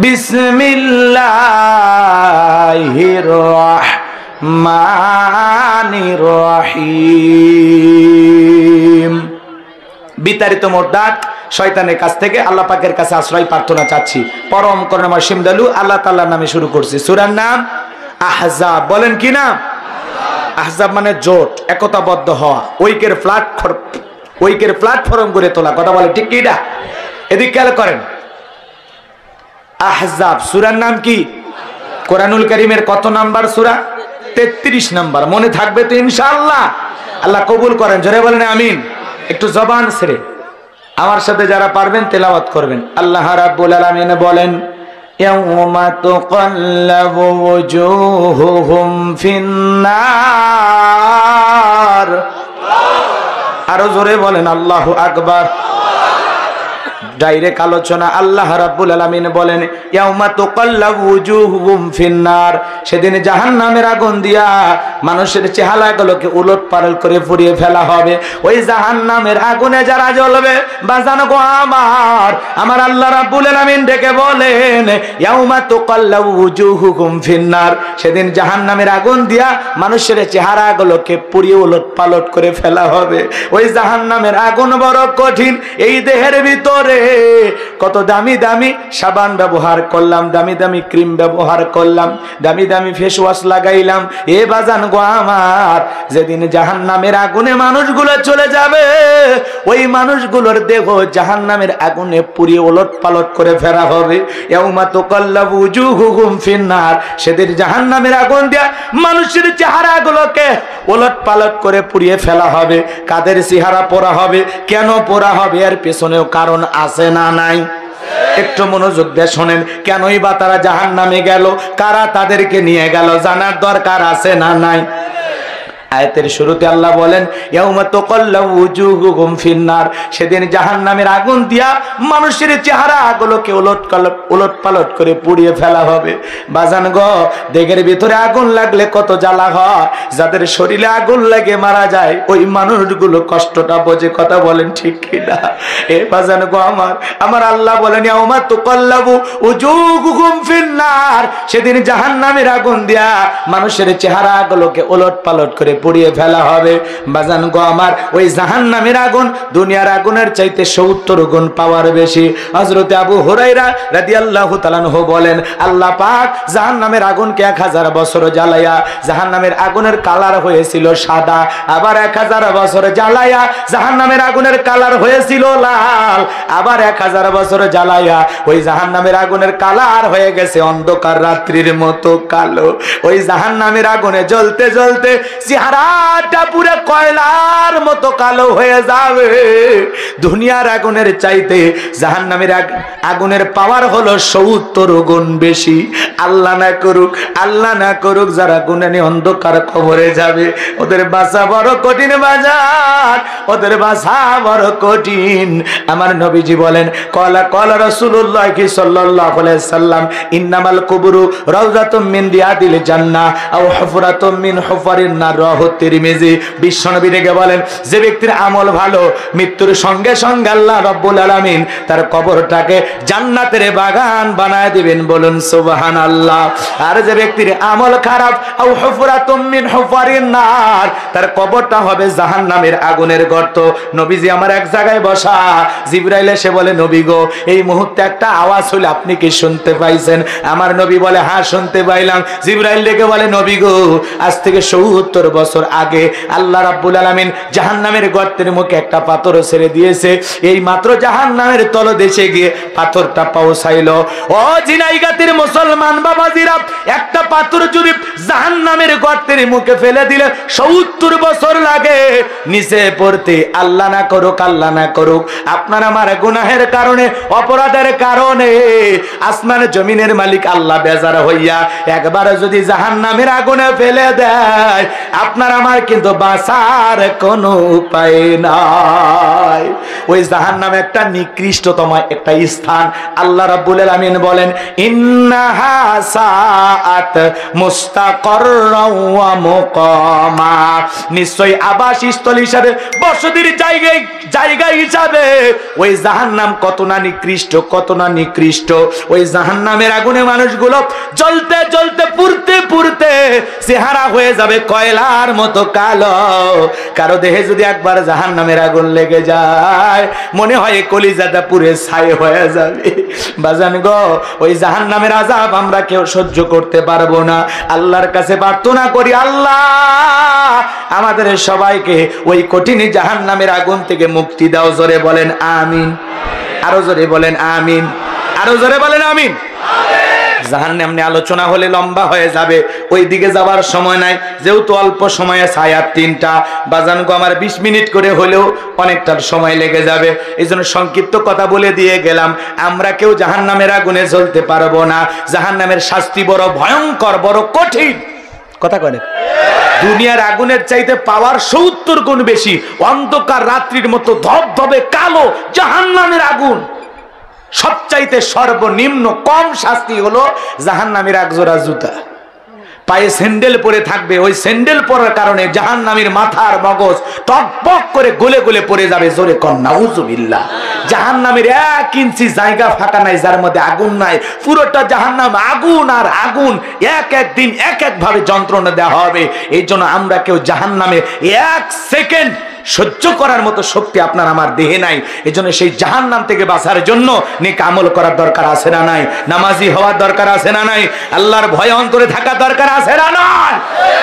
বিসমিল্লাহির রহমানির রহিম। বিতাড়িত মোরদাদ শয়তানের কাছ থেকে আল্লাহ পাকের কাছে আশ্রয় প্রার্থনা চাচ্ছি। পরম করুণাময় সিমদালু আল্লাহ তাআলার নামে শুরু করছি। সূরার নাম আহজাব। বলেন কি নাম? আহজাব মানে জোট, একতাবদ্ধ হওয়া, ঐক্যের প্ল্যাটফর্ম করে তোলা। কথা বলে ঠিক কি না? এদিক খেয়াল করেন। আহজাব সূরার নাম কি? কোরআনুল কারীমের কত নাম্বার সূরা? 33 নাম্বার। মনে থাকবে তো ইনশাআল্লাহ? আল্লাহ কবুল করেন। জোরে বলেন আমিন। একটু জবান ছেড়ে আমার সাথে যারা পারবেন তেলাওয়াত করবেন। আল্লাহ রাব্বুল আলামিন বলেন, ইয়াউমা তুকাল্লাবু ওয়ুজুহুহুম ফিন্নার। আরো জোরে বলেন আল্লাহু আকবার। ডাইরেক্ট আলোচনা। আল্লাহ রাব্বুল আলামিন বলেন, ইয়াউমা তুকাল্লাবু ওয়ুজুহুহুম ফিন্নার। সেদিন জাহান্নামের আগুন দিয়া মানুষের চেহারাগুলোকে উলটপালট করে পুড়িয়ে ফেলা হবে। ওই জাহান্নামের আগুনে যারা জ্বলবে, বাজানো গো আমার আল্লাহ রাব্বুল আলামিন ডেকে বলেন, ইয়াউমা তুকাল্লাবু ওয়ুজুহুহুম ফিন্নার। সেদিন জাহান্নামের আগুন দিয়া মানুষের চেহারাগুলোকে পুড়িয়ে উলটপালট করে ফেলা হবে। ওই জাহান্নামের আগুন বড় কঠিন। এই দেহের ভিতরে কত দামি দামি সাবান ব্যবহার করলাম, দামি দামি ক্রিম ব্যবহার করলাম, দামি দামি ফেস ওয়াশ লাগাইলাম। এ বাজান গো আমার, যেদিন জাহান্নামের আগুনে মানুষগুলো চলে যাবে, ওই মানুষগুলোর দেহ জাহান্নামের আগুনে পুড়িয়ে ওলটপালট করে ফেলা হবে। ইয়াউমা তুকাল্লাবু ওয়ুজুহুহুম ফিন্নার। সেদিন জাহান্নামের আগুন দিয়া মানুষের চেহারাগুলোকে ওলটপালট করে পুড়িয়ে ফেলা হবে। কাদের চেহারা পোড়া হবে? কেন পোড়া হবে? এর পেছনেও কারণ আছে না নাই? একটু মনোযোগ দিয়ে শোনেন। কেনই বা তারা জাহান্নামে গেল, কারা তাদেরকে নিয়ে গেল, জানার দরকার আছে না নাই? আয়াতের শুরুতে আল্লাহ বলেন, ইয়াউমা তুকাল্লাবু ওয়ুজুহুহুম ফিন্নার। সেদিন জাহান্নামের আগুন দিয়া মানুষের চেহারাগুলোকে উলটপালট করে পুড়িয়ে ফেলা হবে। বাজান গো, দেহের ভিতরে আগুন লাগলে কত জ্বালা হয়। যাদের শরীরে আগুন লাগে মারা যায়, ওই মানুষগুলো কষ্টটা বোঝে। কথা বলেন ঠিক কি না? এ বাজান গো আমার আল্লাহ বলেন, ইয়াউমা তুকাল্লাবু ওয়ুজুহুহুম ফিন্নার। সেদিন জাহান্নামের আগুন দিয়া মানুষের চেহারাগুলোকে উলটপালট করে পুড়িয়ে ফেলা হবে। বাজান গো আমার, ওই জাহান্নামের আগুন দুনিয়ার আগুনের চাইতে 70 গুণ পাওয়ার বেশি। হযরত আবু হুরায়রা রাদিয়াল্লাহু তাআলা আনহু বলেন, আল্লাহ পাক জাহান্নামের আগুনকে 1000 বছর জ্বালায়া জাহান্নামের আগুনের কালার হয়েছিল সাদা। আবার 1000 বছর জ্বালায়া জাহান্নামের আগুনের কালার হয়েছিল লাল। আবার 1000 বছর জ্বালায়া ওই জাহান্নামের আগুনের কালার হয়ে গেছে অন্ধকার রাত্রির মতো কালো। ওই জাহান্নামের আগুনে জ্বলতে জ্বলতে চেহারাটা পুরো কয়লার মতো কালো হয়ে যাবে। দুনিয়ার আগুনের চাইতে জাহান্নামের আগুনের পাওয়ার হলো 70 গুণ বেশি। আল্লাহ না করুক যারা গুনাহে অন্ধকার কবরে যাবে, ওদের বাঁচা বড় কঠিন। বাজার ওদের বাঁচা বড় কঠিন। আমার নবীজি বলেন, কলা রাসূলুল্লাহ সাল্লাল্লাহু আলাইহি সাল্লাম, ইন্নামাল কুবুরু রাউযাতুম মিন রিয়াদিল জান্নাহ আও হুফরাতুম মিন হুফারিন নার। তিরমিজি। বিশ্বনবী ডেকে বলেন, যে ব্যক্তির আমল ভালো, মৃত্যুর সঙ্গে সঙ্গে আল্লাহ রাব্বুল আলামিন তার কবরটাকে জান্নাতের বাগান বানায় দিবেন। বলুন সুবহানাল্লাহ। আর যে ব্যক্তির আমল খারাপ, আও হুফরাতুম মিন হুফারিন নার, তার কবরটা হবে জাহান্নামের আগুনের গর্ত। নবীজি আমার এক জায়গায় বসা, জিবরাইল এসে বলে, নবী গো, এই মুহূর্তে একটা আওয়াজ হলো, আপনি কি শুনতে পাইছেন? আমার নবী বলে, হ্যাঁ শুনতে পাইলাম। জিবরাইল ডেকে বলে, নবী গো, আজ থেকে 70 বছর আগে আল্লাহ রাব্বুল আলামিন জাহান্নামের গর্তের মুখে একটা পাথর ছেড়ে দিয়েছে। এই মাত্র জাহান্নামের তলদেশে গিয়ে পাথরটা পৌঁছাইলো। ও জিনাইগাতির মুসলমান বাবাজিরা, একটা পাথর যদি জাহান্নামের গর্তের মুখে ফেলে দিলে 70 বছর লাগে নিচে পড়তে। আল্লাহ না করুক আপনার আমার গুনাহের কারণে, অপরাধের কারণে আসমান জমিনের মালিক আল্লাহ বেজার হইয়া একবার যদি জাহান্নামের আগুনে ফেলে দেয়, আপনার আপনার আমার কিন্তু বাঁচার কোনো উপায় নাই। ওই জাহান্নাম একটা নিকৃষ্টতম একটা স্থান। আল্লাহ রাব্বুল আলামিন বলেন ইন্নাহা সাআত মুস্তাকাররাও ওয়া মুকামা, নিশ্চয়ই আবাসস্থল হিসাবে বসতির জায়গা হিসাবে ওই জাহান্নাম কত না নিকৃষ্ট, কত না নিকৃষ্ট। ওই জাহান্নামের আগুনে মানুষগুলো জ্বলতে জ্বলতে পুড়তে পুড়তে চেহারা হয়ে যাবে কয়লার মতো কালো। কারো দেহে যদি একবার জাহান্নামের আগুন লেগে যায় মনে হয় কলিজাটা পুড়ে ছাই হয়ে যাবে। বাজান গো, ওই জাহান্নামের আযাব আমরা কেউ সহ্য করতে পারবো না। আল্লাহর কাছে প্রার্থনা করি, আল্লাহ আমাদের সবাইকে ওই কঠিন জাহান্নামের আগুন থেকে মুক্তি দাও। জোরে বলেন আমিন, আরো জোরে বলেন আমিন, আরো জোরে বলেন আমিন। জাহান্নাম নিয়ে আলোচনা হলে লম্বা হয়ে যাবে, ওই দিকে যাবার সময় নাই, যেহেতু অল্প সময়ে আয়াত 3টা। বাজানগো আমার 20 মিনিট করে হলেও অনেকটা সময় লেগে যাবে, এই জন্য সংক্ষিপ্ত কথা বলে দিয়ে গেলাম। আমরা কেউ জাহান্নামের আগুনে জ্বলতে পারবো না। জাহান্নামের শাস্তি বড় ভয়ঙ্কর, বড় কঠিন। কথা কয় দুনিয়ার আগুনের চাইতে পাওয়ার 70 গুণ বেশি। অন্ধকার রাত্রির মতো ধবধবে কালো জাহান্নামের আগুন। সবচাইতে সর্বনিম্ন কম শাস্তি হলো জাহান্নামের একজোড়া জুতা। পায়ে স্যান্ডেল পরে থাকবে, ওই স্যান্ডেল পরার কারণে জাহান্নামীর মাথার মগজ টকবক করে গলে গলে পড়ে যাবে। জোরে কর নাউজুবিল্লাহ। জাহান্নামের 1 ইঞ্চি জায়গা ফাঁকা নাই যার মধ্যে আগুন নাই। পুরোটা জাহান্নাম আগুন আর আগুন। এক এক দিন এক এক ভাবে যন্ত্রণা দেওয়া হবে। এই জন্য আমরা কেউ জাহান্নামে 1 সেকেন্ড সহ্য করার মতো শক্তি আপনার আমার দেহে নাই। এই জন্য সেই জাহান্নাম থেকে বাঁচার জন্য নেক আমল করার দরকার আছে না নাই? নামাজি হওয়ার দরকার আছে না নাই? আল্লাহর ভয় অন্তরে থাকার দরকার আছে না নাই?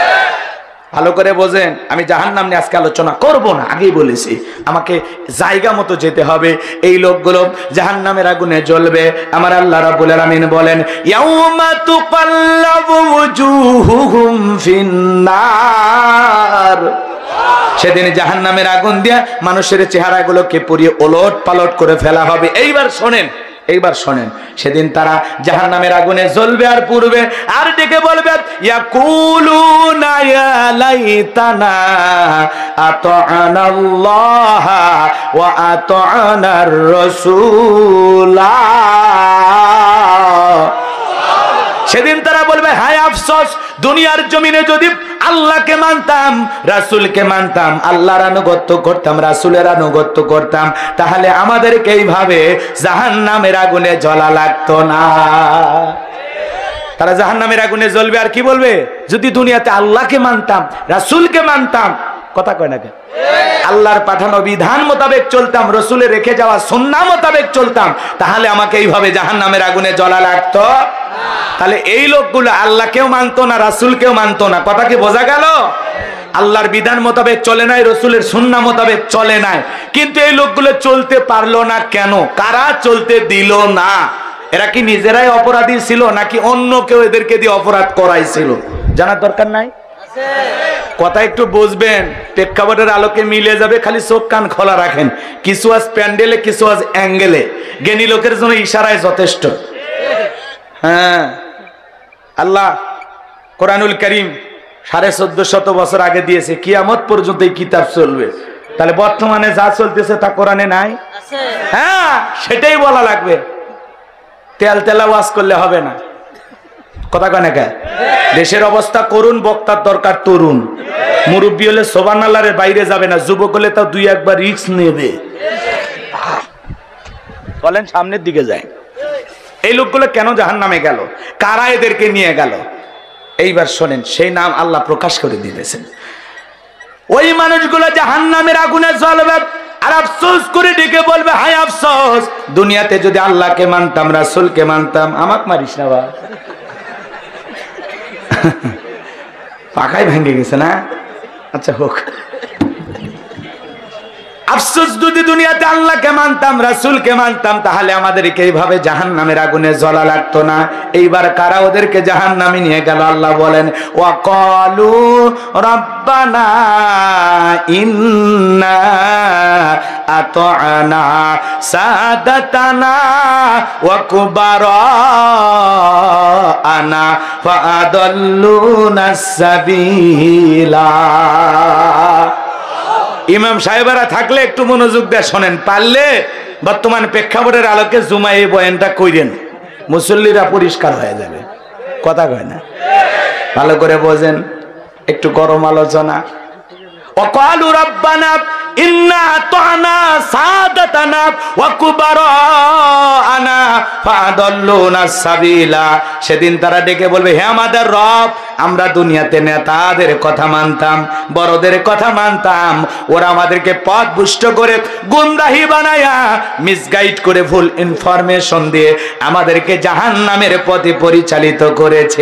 ভালো করে বোঝেন, আমি জাহান্নাম নিয়ে আজকে আলোচনা করব না, আগেই বলেছি। আমাকে জায়গা মতো যেতে হবে। এই লোকগুলো জাহান্নামের আগুনে জ্বলবে। আমার আল্লাহ রাব্বুল আলামিন বলেন ইয়াউমা তুকাল্লাবু ওয়ুজুহুহুম ফিন্নার, সেদিন জাহান্নামের আগুন দিয়ে মানুষের চেহারাগুলোকে পুড়িয়ে ওলট পালট করে ফেলা হবে। এইবার শোনেন, সেদিন তারা জাহান্নামের আগুনে জ্বলবে আর পুড়বে, আর ডেকে বলবে ইয়াকুলুনা ইয়া লাইতানা আতা'নাল্লাহ ওয়া আতা'নার রাসূলা। সেদিন তারা বলবে হায় আফসোস, দুনিয়ার জমিনে যদি আল্লাহকে মানতাম, রাসূলকে মানতাম, আল্লাহর আনুগত্য করতাম, রাসূলের আনুগত্য করতাম, তাহলে আমাদেরকে এইভাবে জাহান্নামের আগুনে জ্বলা লাগতো না। তারা জাহান্নামের আগুনে জ্বলবে আর কি বলবে, যদি দুনিয়াতে আল্লাহকে মানতাম, রাসূলকে মানতাম, কথা কয় না কেন, আল্লাহর পাঠানো বিধান মোতাবেক চলতাম, রাসূলের রেখে যাওয়া সুন্নাহ মোতাবেক চলতাম, তাহলে আমাকে এইভাবে জাহান্নামের আগুনে জ্বলা লাগতো। তাহলে এই লোকগুলো আল্লাহকেও মানতো না, রাসূলকেও মানতো না। কথা কি বোঝা গেল? আল্লাহর বিধান মোতাবেক চলে নাই, রাসূলের সুন্নাহ মোতাবেক চলে নাই। কিন্তু এই লোকগুলো চলতে পারলো না কেন? কারা চলতে দিল না? এরা কি নিজেরাই অপরাধী ছিল নাকি অন্য কেউ এদেরকে দিয়ে অপরাধ করাইছিল? জানার দরকার নাই? কথা একটু বুঝবেন, প্রেক্ষাপটের আলোকে মিলে যাবে, খালি চোখ কান খোলা রাখেন। কিছু আজ প্যান্ডেলে, কিছু আজ অ্যাঙ্গেলে। জ্ঞানী লোকের জন্য ইশারায় যথেষ্ট। হ্যাঁ, আল্লাহ কোরআনুল কারীম 1450 বছর আগে দিয়েছে, কিয়ামত পর্যন্ত এই কিতাব চলবে। তাহলে বর্তমানে যা চলতেছে তা কোরআনে নাই? হ্যাঁ, সেটাই বলা লাগবে। তেলা ওয়াজ করলে হবে না। কথা কয় না কে? দেশের অবস্থা করুন, বক্তার দরকার তরুণ। মুরব্বী হলে সুবহানাল্লাহর বাইরে যাবে না, যুবক হলে তাও 2-1 বার রিস্ক নেবে। বলেন সামনের দিকে যায়। এই লোকগুলো কেন জাহান্নামে গেল? কারা এদেরকে নিয়ে গেল? এইবার শোনেন, সেই নাম আল্লাহ প্রকাশ করে দিতেছেন। ওই মানুষগুলো জাহান্নামের আগুনে জ্বলবে আর আফসোস করে ডেকে বলবে হায় আফসোস, দুনিয়াতে যদি আল্লাহকে মানতাম, রাসূলকে মানতাম। আমাকে মারিস না বা, পাখাই ভেঙে গেছে না? আচ্ছা হোক। আফসোস, যদি দুনিয়াতে আল্লাহকে মানতাম, রাসূলকে মানতাম, তাহলে আমাদেরকে এইভাবে জাহান্নামের আগুনে জ্বলা লাগতো না। এইবার কারা ওদেরকে জাহান্নামে নিয়ে গেল? আল্লাহ বলেন ওয়া ক্বালু রাব্বানা ইন্না আতা'না সাদাতানা ওয়া কুবারা আনা ফাআদাল্লুনাস সাবিলা। ইমাম সাহেবেরা থাকলে একটু মনোযোগ দিয়ে শোনেন, পারলে বর্তমান প্রেক্ষাপটের আলোকে জুমায় এই বয়ানটা কইরেন, মুসল্লিরা পরিষ্কার হয়ে যাবে। কথা কয় না? ভালো করে বোঝেন, একটু গরম আলোচনা। وقالوا ربنا إنا أطعنا سادتنا وكبراءنا فأضلونا السبيل। সেদিন তারা ডেকে বলবে, হে আমাদের রব, আমরা দুনিয়াতে নেতাদের কথা মানতাম, বড়দের কথা মানতাম, ওরা আমাদেরকে পথভ্রষ্ট করে গুমরাহি বানায়া মিসগাইড করে ভুল ইনফরমেশন দিয়ে আমাদেরকে জাহান্নামের পথে পরিচালিত করেছে।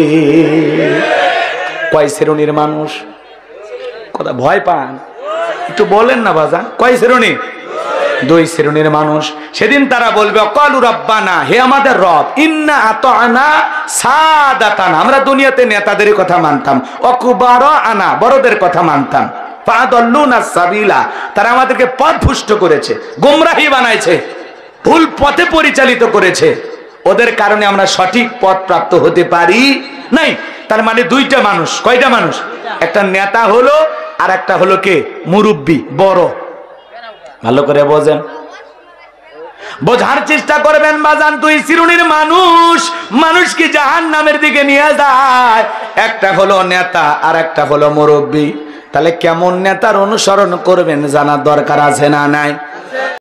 কয় শ্রেণীর মানুষ? কথা ভয় পান, একটু বলেন না বাজান, কয় শ্রেণী? দুই শ্রেণীর মানুষ। সেদিন তারা বলবে, অকালু রব্বানা, হে আমাদের রব, ইন্না আতানা সাদাতানা, আমরা দুনিয়াতে নেতাদের কথা মানতাম, ওয়াকুবারানা, বড়দের কথা মানতাম, ফাআদাল্লুনা সাবিলা, তারা আমাদেরকে পথভ্রষ্ট করেছে, গোমরাহি বানাইছে, ভুল পথে পরিচালিত করেছে, ওদের কারণে আমরা সঠিক পথ প্রাপ্ত হতে পারি নাই। তার মানে দুইটা মানুষ। কয়টা মানুষ? একটা নেতা হলো, আর একটা হলো কে? মুরব্বী, বড়। ভালো করে বোঝেন, বোঝার চেষ্টা করবেন বাজান। দুই শ্রেণীর মানুষ মানুষকে জাহান্নামের দিকে নিয়ে যায়, একটা হলো নেতা আর একটা হলো মুরব্বী। তাহলে কেমন নেতার অনুসরণ করবেন জানার দরকার আছে না নাই?